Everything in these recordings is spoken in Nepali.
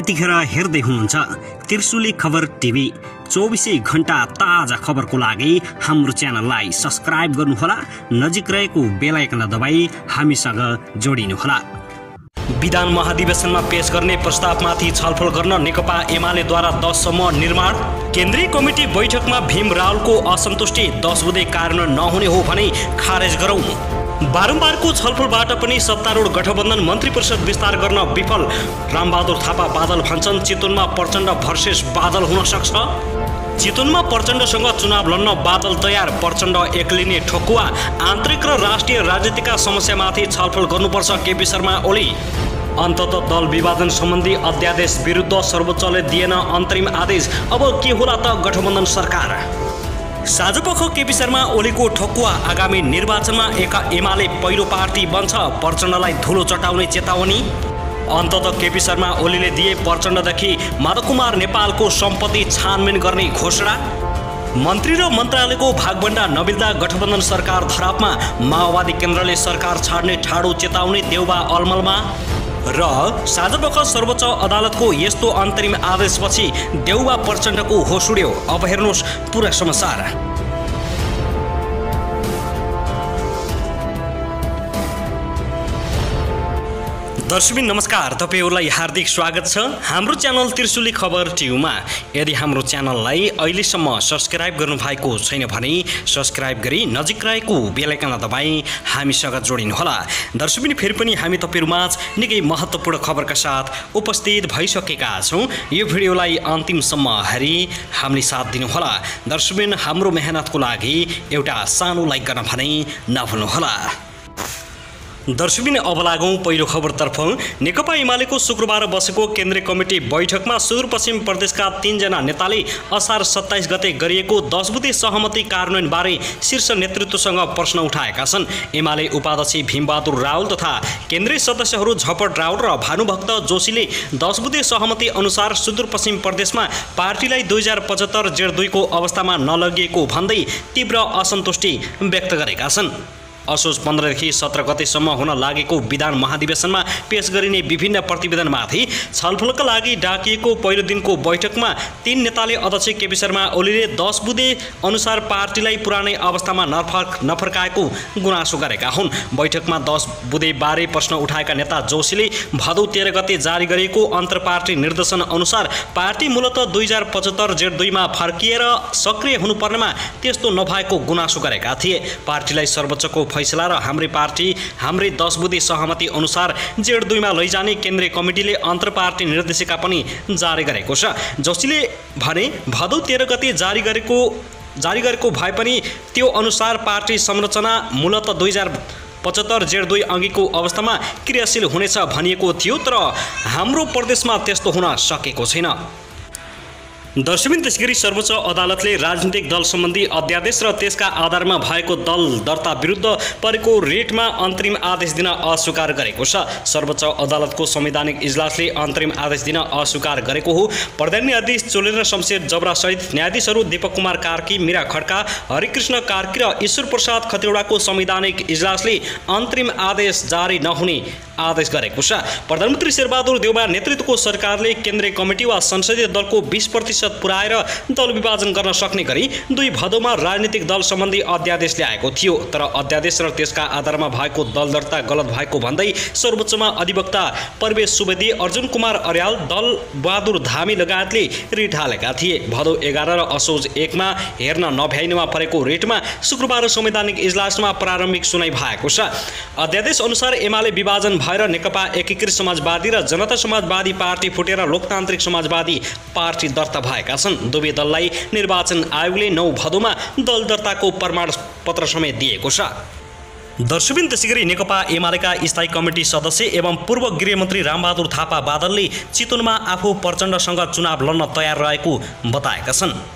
यतिखेर हेर्दै हुनुहुन्छ त्रिशुली खबर टिभी। 24 घण्टा ताजा खबरको लागि हाम्रो च्यानललाई सब्स्क्राइब गर्नुहोला, नजिक रहेको बेल आइकन दबाई हामीसँग जोडिनुहोला। विधान महाधिवेशनमा पेश गर्ने प्रस्तावमाथि छलफल गर्न नेकपा एमालेद्वारा 10 सम्म निर्माण। केन्द्रीय कमिटी बैठकमा भीम रावलको असन्तुष्टि 10 बुँदे कार्यान्वयन नहुने हो भने खारेज गरौं। बारम्बारको छलफलबाट पनि सत्तारूढ गठबन्धन मन्त्री परिषद विस्तार गर्न विफल। रामबहादुर थापा बादल भन्छन् चितवनमा प्रचण्ड भर्सेस बादल हुन सक्छ। चितवनमा प्रचण्डसँग चुनाव लड्न बादल तयार, प्रचण्ड एक्लिने ठोकुवा। आन्तरिक र राष्ट्रिय राजनीतिका समस्यामाथि छलफल गर्नुपर्छ, केपी शर्मा ओली। अन्ततः दल विभाजन सम्बन्धी अध्यादेश विरुद्ध सर्वोच्चले दिएन अन्तरिम आदेश, अब के होला त गठबन्धन सरकार। साँझपख केपी शर्मा ओलीको ठोकुवा, आगामी निर्वाचनमा एमाले पहिलो पार्टी बन्छ, प्रचण्डलाई धुलो चटाउने चेतावनी। अन्ततः केपी शर्मा ओलीले दिए प्रचण्डदेखि माधवकुमार नेपालको सम्पत्ति छानबिन गर्ने घोषणा। मन्त्री र मन्त्रालयको भागभण्डा नबिल्दा गठबन्धन सरकार धरापमा, माओवादी केन्द्रले सरकार छाड्ने ठाडो चेतावनी देउबा अलमलमा। र साँझपख सर्वोच्च अदालतको यस्तो अन्तरिम आदेशपछि देउबा प्रचण्डको होस उड्यो। अब हेर्नुहोस् पुरा समाचार। दर्शकबिन नमस्कार, तपाईहरुलाई हार्दिक स्वागत छ हाम्रो च्यानल त्रिशुली खबर टिभीमा। यदि हाम्रो च्यानललाई अहिलेसम्म सब्स्क्राइब गर्नुभएको छैन भने सब्स्क्राइब गरी नजिक रहेको बेल आइकन दबाई हामीसँग जोडिनुहोला। दर्शकबिन फेरि पनि हामी तपाईहरुमाझ निकै महत्त्वपूर्ण खबरका साथ उपस्थित भइसकेका छौं। यो भिडियोलाई अन्तिमसम्म हेरी हामीले साथ दिनुहोला। दर्शकबिन हाम्रो मेहनतको लागि एउटा सानो लाइक गर्न भने नभुल्नुहोला। दर्शकबिन अब लागौं पहिलो खबरतर्फ। नेकपा एमालेको शुक्रबार बसेको केन्द्रीय कमिटी बैठकमा सुदूरपश्चिम प्रदेशका 3 जना नेताले असार 27 गते गरिएको 10 बुँदे सहमति कार्यान्वयनबारे शीर्ष नेतृत्वसँग प्रश्न उठाएका छन्। एमाले उपाध्यक्ष भीमबहादुर रावल तथा केन्द्रीय सदस्यहरू झपट रावल र भानुभक्त जोशीले 10 बुँदे सहमति अनुसार सुदूरपश्चिम प्रदेशमा पार्टीलाई 2075 जेठ 2 को अवस्थामा नलगिएको भन्दै तीव्र असन्तुष्टि व्यक्त गरेका छन्। असोज 15 देखि 17 गतेसम्म हुन लागेको विधान महाधिवेशनमा पेश गरिने विभिन्न प्रतिवेदनमाथि छलफलका लागि डाकिएको पहिलो दिनको बैठकमा 3 नेताले अध्यक्ष केपी शर्मा ओलीले 10 बुँदे अनुसार पार्टीलाई पुरानै अवस्थामा नफर्काएको गुनासो गरेका हुन्। बैठकमा 10 बुँदे बारे प्रश्न उठाएका नेता जोशीले भदौ 13 गते जारी गरिएको अन्तर्पार्टी निर्देशन अनुसार पार्टी मूलतः 2075 जेठ 2 मा फर्किएर सक्रिय हुनुपर्नेमा त्यस्तो नभएको गुनासो गरेका थिए। पार्टीलाई सर्वोच्चको फैसला र हाम्रै पार्टी हाम्रै 10 बुँदे सहमति अनुसार जेठ 2 मा लैजाने केन्द्रीय कमिटीले अन्तर्पार्टी निर्देशिका पनि जारी गरेको छ। जोशीले भने भदौ 13 गते जारी गरेको भए पनि त्यो अनुसार पार्टी संरचना मूलतः 2075 जेठ 2 अघिको अवस्थामा क्रियाशील हुनेछ भनिएको थियो, तर हाम्रो प्रदेशमा त्यस्तो हुन सकेको छैन। दर्शकबिन त्यसगरी सर्वोच्च अदालतले राजनीतिक दल सम्बन्धी अध्यादेश र त्यसका आधारमा भएको दल दर्ता विरुद्ध परेको रेटमा अन्तरिम आदेश दिन अस्वीकार गरेको छ। सर्वोच्च अदालतको संवैधानिक इजलासले अन्तरिम आदेश दिन अस्वीकार गरेको हो। प्रधान न्यायाधीश चोलेन्द्र शमशेर जबरा सहित न्यायाधीशहरू दीपक कुमार कार्की, मीरा खड्का, हरिकृष्ण कार्की र ईश्वर प्रसाद खतिवड़ाको संवैधानिक इजलासले अन्तरिम आदेश जारी नहुने आदेश गरेको छ। प्रधानमन्त्री शेरबहादुर देउबा नेतृत्वको सरकारले केन्द्रीय कमिटी वा संसदीय दलको 20% पुर्याएर दल विभाजन गर्न सक्ने गरी 2 भदौमा राजनीतिक दल सम्बन्धी अध्यादेश ल्याएको थियो, तर अध्यादेश र त्यसका आधारमा भएको दल दर्ता गलत भएको भन्दै सर्वोच्चमा अधिवक्ता परवेश सुवेदी, अर्जुन कुमार अर्याल, दल बहादुर धामी लगायतले रिट हालेका थिए। भदौ 11 र असोज 1 मा हेर्न नभ्याइनेमा परेको रेटमा शुक्रबार संवैधानिक इजलासमा प्रारम्भिक सुनाइ भएको छ। अध्यादेश अनुसार एमाले विभाजन भएर नेकपा एकीकृत समाजवादी र जनता समाजवादी पार्टी फुटेर लोकतान्त्रिक समाजवादी पार्टी दर्ता भएका छन्। दुवै दललाई निर्वाचन आयोगले 9 भदौमा दल दर्ताको प्रमाण पत्र समेत दिएको छ। दर्शकबिन त्यसैगरी नेकपा एमालेका स्थायी कमिटी सदस्य एवं पूर्व गृहमन्त्री रामबहादुर थापा बादलले चितवनमा आफू प्रचण्डसँग चुनाव लड्न तयार रहेको बताएका छन्।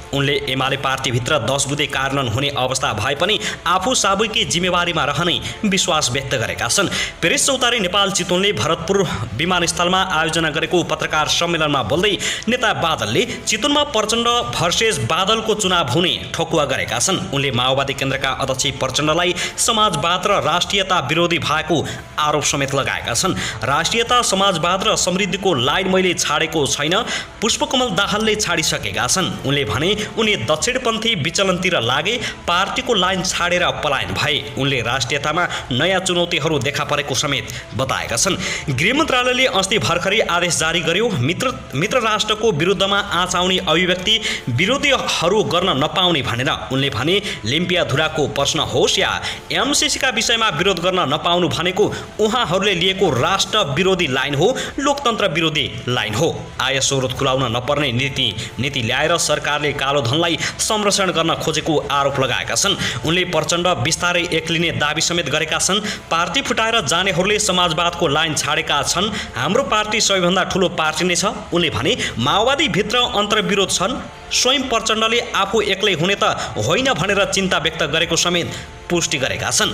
उनले एमाले पार्टीभित्र 10 बुँदे कार्यान्वयन हुने अवस्था भए पनि आफू साबुकी जिम्मेवारीमा रहने विश्वास व्यक्त गरेका छन्। प्रेस चौतारी नेपाल चितवनले भरतपुर विमानस्थलमा आयोजना गरेको पत्रकार सम्मेलनमा बोल्दै नेता बादलले चितवनमा प्रचण्ड भर्सेस बादलको चुनाव हुने ठोकुवा गरेका छन्। उनले माओवादी केन्द्रका अध्यक्ष प्रचण्डलाई समाजवाद र राष्ट्रियता विरोधी भएको आरोप समेत लगाएका छन्। राष्ट्रियता, समाजवाद र समृद्धिको लाइन मैले छाडेको छैन, पुष्पकमल दाहालले छाडिसकेका छन्। उनले भने उनी दक्षिणपन्थी विचलनतिर लागे, पार्टीको लाइन छाडेर पलायन भए। उनले राष्ट्रियतामा नयाँ चुनौतीहरू देखा परेको समेत बताएका छन्। गृह मन्त्रालयले अस्ति भर्खरै आदेश जारी गर्यो, मित्र राष्ट्रको विरुद्धमा आँच आउने अभिव्यक्ति विरोधीहरू गर्न नपाउने भनेर। उनले भने लिम्पियाधुराको प्रश्न होस् या एमसीसीका विषयमा विरोध गर्न नपाउनु भनेको उहाँहरूले लिएको राष्ट्र विरोधी लाइन हो, लोकतन्त्र विरोधी लाइन हो। आय स्रोत खुलाउन नपर्ने नीति ल्याएर सरकारले कालो धनलाई संरक्षण गर्न खोजेको आरोप लगाएका छन्। उनले प्रचण्ड बिस्तारै एक्लिने दाबी समेत गरेका छन्। पार्टी फुटाएर जानेहरूले समाजवादको लाइन छाडेका छन्, हाम्रो पार्टी सबैभन्दा ठुलो पार्टी नै छ। उनले भने माओवादी भित्र अन्तर्विरोध छन्, स्वयं प्रचण्डले आफू एक्लै हुने त होइन भनेर चिन्ता व्यक्त गरेको समेत पुष्टि गरेका छन्।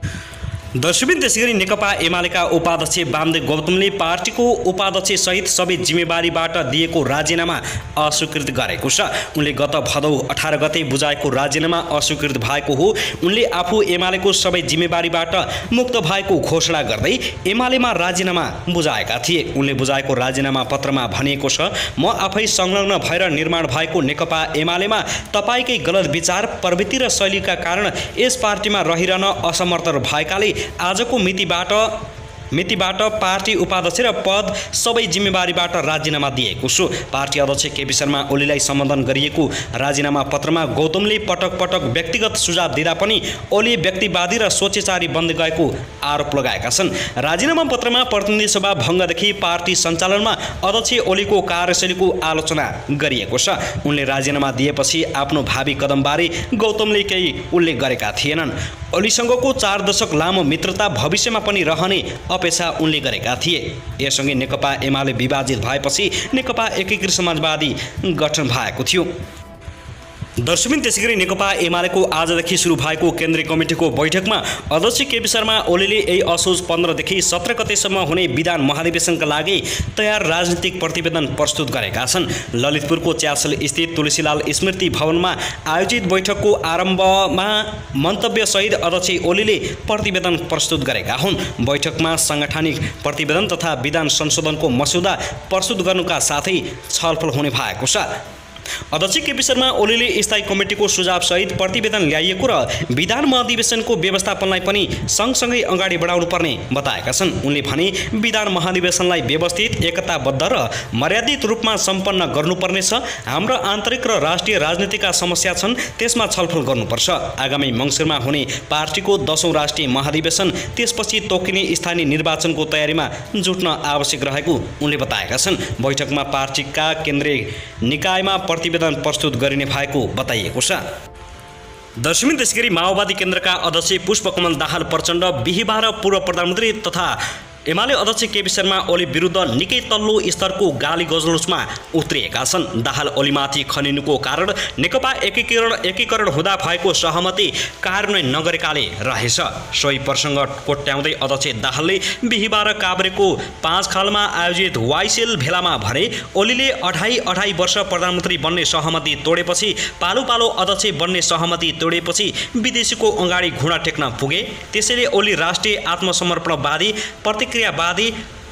दर्शकबिन त्यसैगरी नेकपा एमालेका उपाध्यक्ष वामदेव गौतमले पार्टीको उपाध्यक्ष सहित सबै जिम्मेवारीबाट दिएको राजीनामा अस्वीकृत गरेको छ। उनले गत भदौ 18 गते बुझाएको राजीनामा अस्वीकृत भएको हो। उनले आफू एमालेको सबै जिम्मेवारीबाट मुक्त भएको घोषणा गर्दै एमालेमा राजीनामा बुझाएका थिए। उनले बुझाएको राजीनामा पत्रमा भनिएको छ, म आफै संलग्न भएर निर्माण भएको नेकपा एमालेमा तपाईकै गलत विचार, प्रवृत्ति र शैलीका कारण यस पार्टीमा रहिरहन असमर्थ भएकाले आजको मितिबाट पार्टी उपाध्यक्ष र पद सबै जिम्मेवारीबाट राजीनामा दिएको छु। पार्टी अध्यक्ष केपी शर्मा ओलीलाई सम्बोधन गरिएको राजीनामा पत्रमा गौतमले पटक पटक व्यक्तिगत सुझाव दिँदा पनि ओली व्यक्तिवादी र सोचेचारी बन्दै गएको आरोप लगाएका छन्। राजीनामा पत्रमा प्रतिनिधि सभा भङ्गदेखि पार्टी सञ्चालनमा अध्यक्ष ओलीको कार्यशैलीको आलोचना गरिएको छ। उनले राजीनामा दिएपछि आफ्नो भावी कदमबारे गौतमले केही उल्लेख गरेका थिएनन्। ओलीसँगको 4 दशक लामो मित्रता भविष्यमा पनि रहने अपेक्षा उनले गरेका थिए। यससँगै नेकपा एमाले विभाजित भएपछि नेकपा एकीकृत समाजवादी गठन भएको थियो। दर्शकबिन त्यसैगरी नेकपा एमालेको आजदेखि सुरु भएको केन्द्रीय कमिटीको बैठकमा अध्यक्ष केपी शर्मा ओलीले यही असोज 15 देखि 17 गतेसम्म हुने विधान महाधिवेशनका लागि तयार राजनीतिक प्रतिवेदन प्रस्तुत गरेका छन्। ललितपुरको च्यासल स्थित तुलसीलाल स्मृति भवनमा आयोजित बैठकको आरम्भमा मन्तव्यसहित अध्यक्ष ओलीले प्रतिवेदन प्रस्तुत गरेका हुन्। बैठकमा सांगठनिक प्रतिवेदन तथा विधान संशोधनको मस्यौदा प्रस्तुत गर्नुका साथै छलफल हुने भएको छ। अध्यक्ष केपी शर्मा ओलीले स्थायी कमिटीको सुझावसहित प्रतिवेदन ल्याइएको र विधान महाधिवेशनको व्यवस्थापनलाई पनि सँगसँगै अगाडि बढाउनु पर्ने बताएका छन्। उनले भने विधान महाधिवेशनलाई व्यवस्थित, एकताबद्ध र मर्यादित रूपमा सम्पन्न गर्नुपर्नेछ। हाम्रा आन्तरिक र राष्ट्रिय राजनीतिका समस्या छन्, त्यसमा छलफल गर्नुपर्छ। आगामी मङ्सिरमा हुने पार्टीको 10औं राष्ट्रिय महाधिवेशन, त्यसपछि तोकिने स्थानीय निर्वाचनको तयारीमा जुट्न आवश्यक रहेको उनले बताएका छन्। बैठकमा पार्टीका केन्द्रीय निकायमा प्रतिवेदन प्रस्तुत गरिने भएको बताइएको छ। दर्शकबिन त्यसैगरी माओवादी केन्द्रका अध्यक्ष पुष्पकमल दाहाल प्रचण्ड बिहीबार पूर्व प्रधानमन्त्री तथा एमाले अध्यक्ष केपी शर्मा ओली विरुद्ध निकै तल्लो स्तरको गाली गजलसमा उत्रिएका छन्। दाहाल ओलीमाथि खनिनुको कारण नेकपा एकीकरण हुँदा भएको सहमति कार्यान्वयन नगरेकाले रहेछ। सोही प्रसङ्ग कोट्याउँदै अध्यक्ष दाहालले बिहीबार काभ्रेको 5 खालमा आयोजित वाइसेल भेलामा भने ओलीले 2.5 वर्ष प्रधानमन्त्री बन्ने सहमति तोडेपछि, पालो पालो अध्यक्ष बन्ने सहमति तोडेपछि विदेशीको अगाडि घुँडा टेक्न पुगे। त्यसैले ओली राष्ट्रिय आत्मसमर्पणवादी, प्रतिक्रियावादी,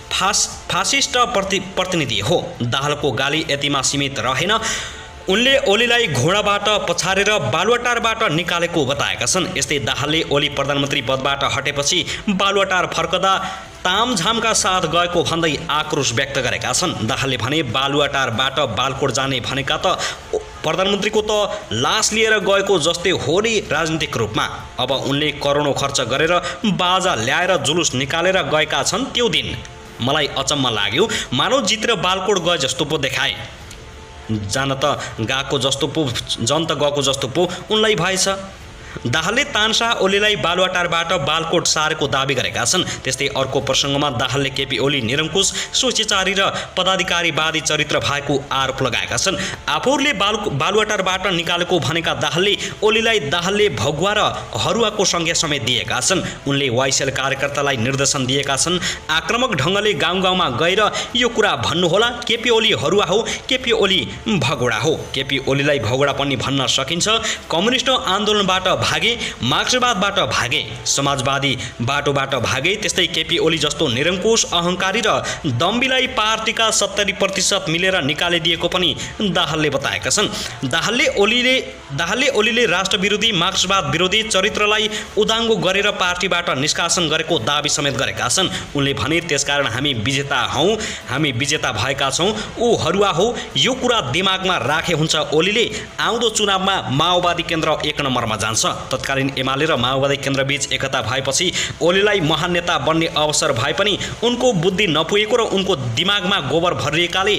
फासिस्ट प्रतिनिधि हो। दाहालको गाली यतिमा सीमित रहेन। उनले ओलीलाई घोडाबाट पछारेर बालुवाटारबाट निकालेको बताएका छन्। यस्तै दाहालले ओली प्रधानमन्त्री पदबाट हटेपछि बालुवाटार फर्कदा तामझामका साथ गएको भन्दै आक्रोश व्यक्त गरेका छन्। दाहालले भने बालुवाटारबाट बालकोट जाने भनेका त प्रधानमन्त्रीको त लास लिएर गएको जस्तै हो नि राजनीतिक रूपमा। अब उनले करोडौँ खर्च गरेर बाजा ल्याएर जुलुस निकालेर गएका छन्। त्यो दिन मलाई अचम्म लाग्यो, मानव जितेर बालकोट गए जस्तो पो देखाए। जन त गएको जस्तो पो उनलाई भएछ। दाहालले तानशाह ओलीलाई बालुवाटारबाट बालकोट सारेको दाबी गरेका छन्। त्यस्तै अर्को प्रसङ्गमा दाहालले केपी ओली निरङ्कुश, स्वैच्छाचारी र पदाधिकारीवादी चरित्र भएको आरोप लगाएका छन्। आफूहरूले बालुवाटारबाट निकालेको भनेका दाहालले ओलीलाई दाहालले भगुवा र हरुवाको संज्ञा समेत दिएका छन्। उनले वाइसेल कार्यकर्तालाई निर्देशन दिएका छन्, आक्रामक ढङ्गले गाउँ गाउँमा गएर यो कुरा भन्नुहोला, केपी ओली हरुवा हो, केपी ओली भगोडा हो। केपी ओलीलाई भगोडा पनि भन्न सकिन्छ। कम्युनिस्ट आन्दोलनबाट भागे, मार्क्सवादबाट भागे, समाजवादी बाटोबाट भागे। त्यस्तै केपी ओली जस्तो निरङ्कुश, अहङ्कारी र दम्बीलाई पार्टीका 70% मिलेर निकालिदिएको पनि दाहालले बताएका छन्। दाहालले ओलीले राष्ट्रविरोधी, मार्क्सवाद विरोधी चरित्रलाई उदाङ्गो गरेर पार्टीबाट निष्कासन गरेको दाबी समेत गरेका छन्। उनले भने, त्यसकारण हामी विजेता भएका छौँ, ऊ हरुवा हो। यो कुरा दिमागमा राखे हुन्छ ओलीले आउँदो चुनावमा माओवादी केन्द्र 1 नम्बरमा जान्छ। तत्कालीन एमाले र माओवादी केन्द्रबीच एकता भएपछि ओलीलाई महान नेता बन्ने अवसर भए पनि उनको बुद्धि नपुगेको र उनको दिमागमा गोबर भरिएकाले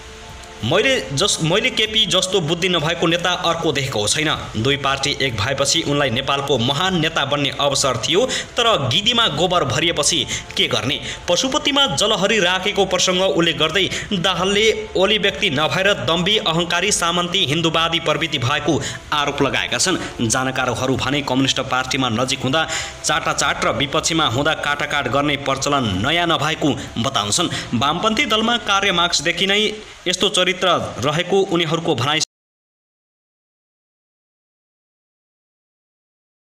मैले केपी जस्तो बुद्धि नभएको नेता अर्को देखेको छैन। दुई पार्टी एक भएपछि उनलाई नेपालको महान नेता बन्ने अवसर थियो, तर गिदीमा गोबर भरिएपछि के गर्ने? पशुपतिमा जलहरी राखेको प्रसङ्ग उल्लेख गर्दै दाहालले ओली व्यक्ति नभएर दम्बी, अहङ्कारी, सामन्ती, हिन्दूवादी प्रवृत्ति भएको आरोप लगाएका छन्। जानकारहरू भने कम्युनिस्ट पार्टीमा नजिक हुँदा चाटाचाट र विपक्षीमा हुँदा काटाकाट गर्ने प्रचलन नयाँ नभएको बताउँछन्। वामपन्थी दलमा कार्य मार्क्सदेखि नै यस्तो चरित्र रहेको उनीहरूको भनाइ